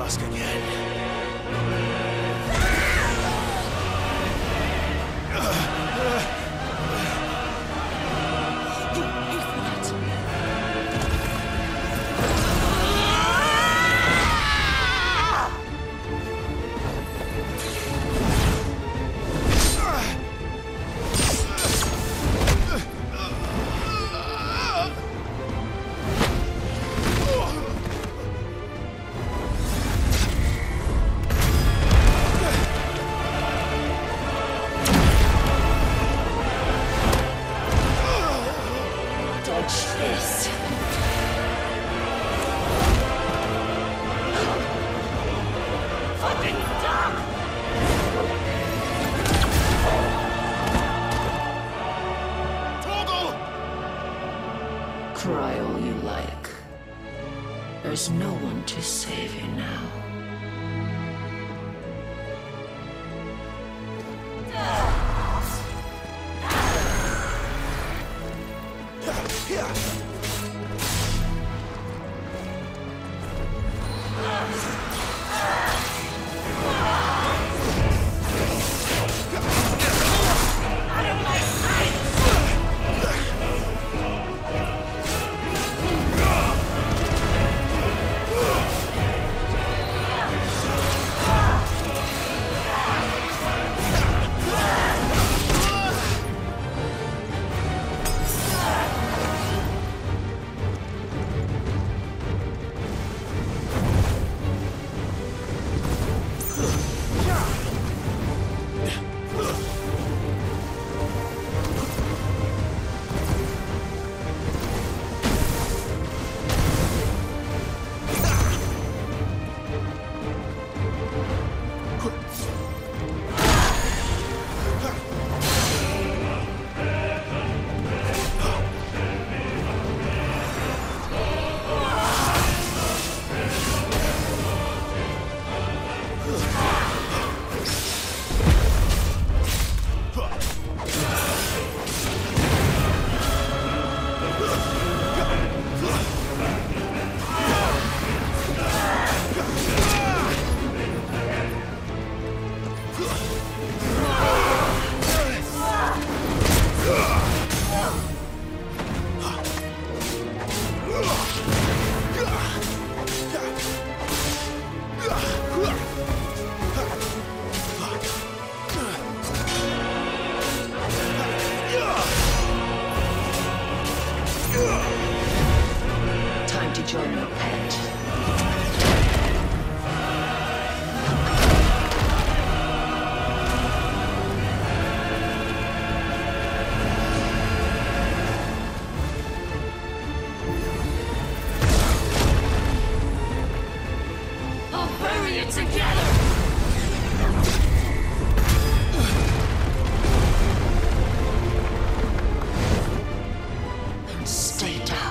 mask again. Cry all you like. There's no one to save you now. Time to join your pet. I'll bury it together! Stay down.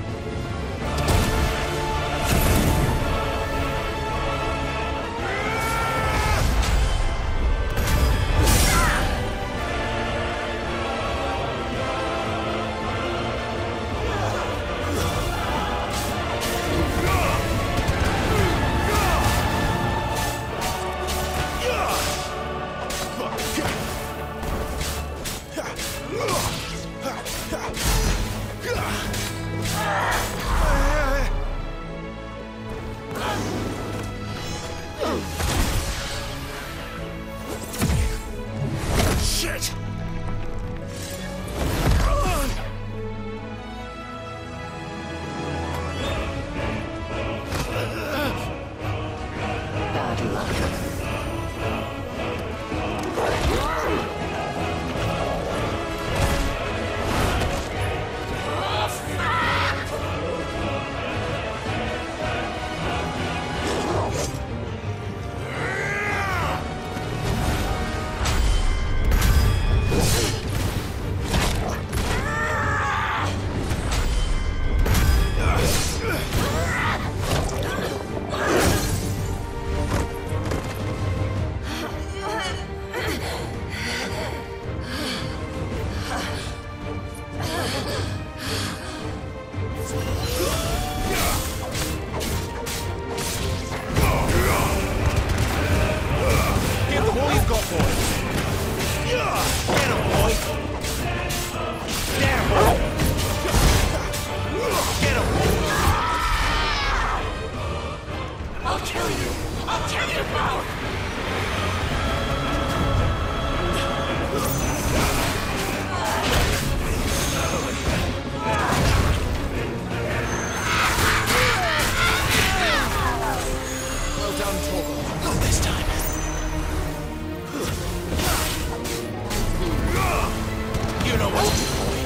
Shit! Bad luck. I'll kill you! I'll kill you both! Well done, Torgal. Not this time. You know what to do, boy.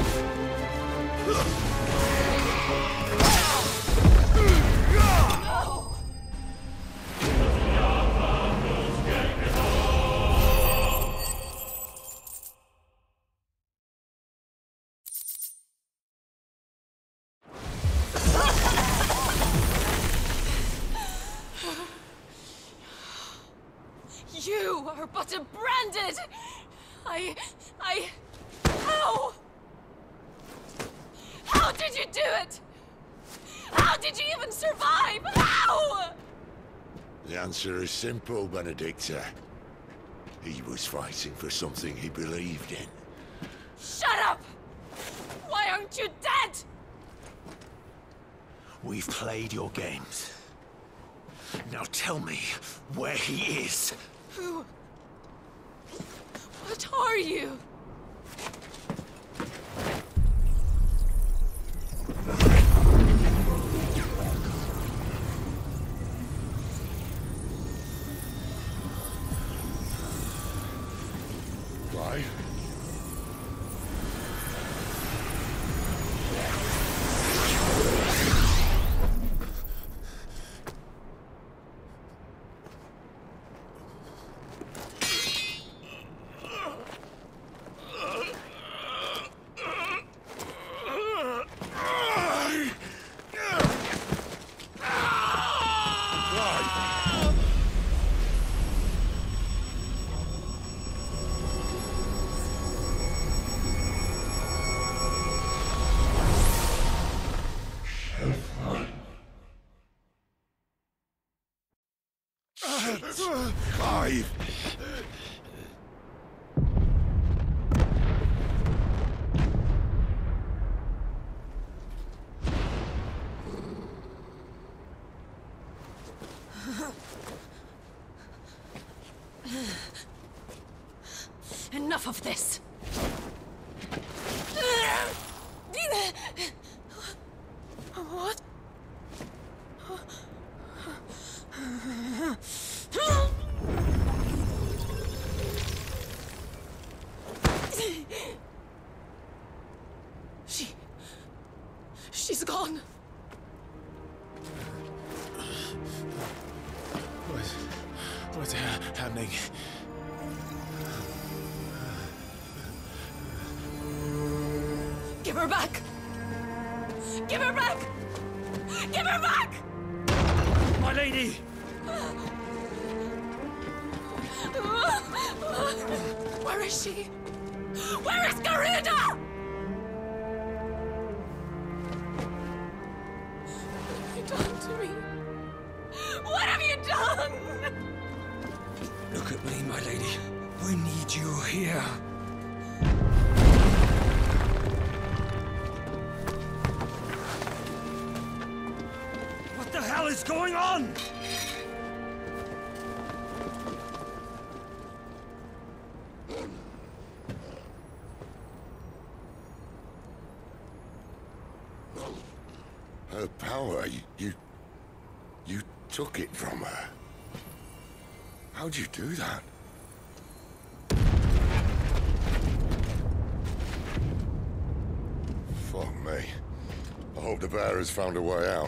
You are but a branded! How? How did you do it? How did you even survive? How? The answer is simple, Benedicta. He was fighting for something he believed in. Shut up! Why aren't you dead? We've played your games. Now tell me where he is. Who? What are you? Clive? Clive! Enough of this! What? She's gone. What's happening? Give her back! Give her back! Give her back! My lady! Where is she? Where is Garuda? What have you done to me? What have you done? Look at me, my lady. We need you here. What the hell is going on? Her power, you took it from her. How'd you do that? Fuck me. I hope the bear has found a way out.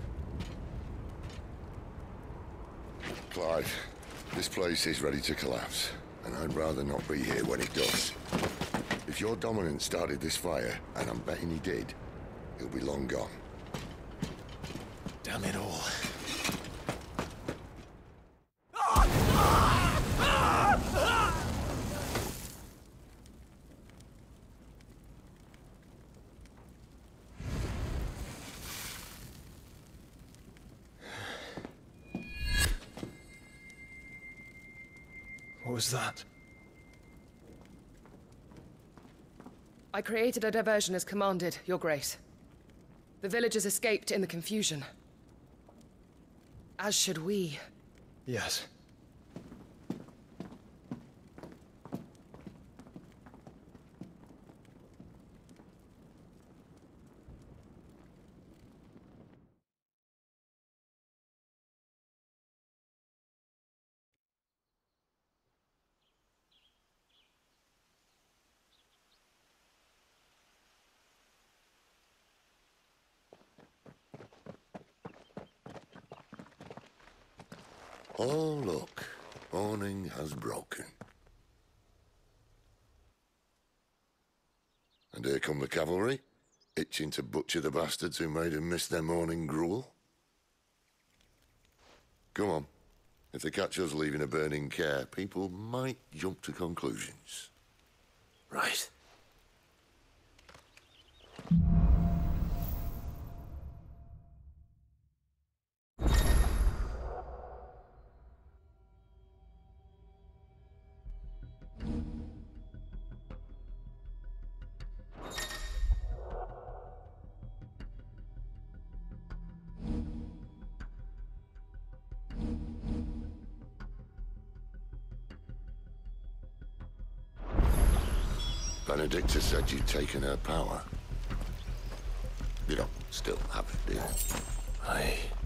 Clive, this place is ready to collapse, and I'd rather not be here when it does. If your dominant started this fire, and I'm betting he did, he'll be long gone. Damn it all. What was that? I created a diversion as commanded, Your Grace. The villagers escaped in the confusion. As should we. Yes. Oh, look. Morning has broken. And here come the cavalry, itching to butcher the bastards who made them miss their morning gruel. Come on. If they catch us leaving a burning care, people might jump to conclusions. Right. Benedicta said you'd taken her power. You don't still have it, do you? I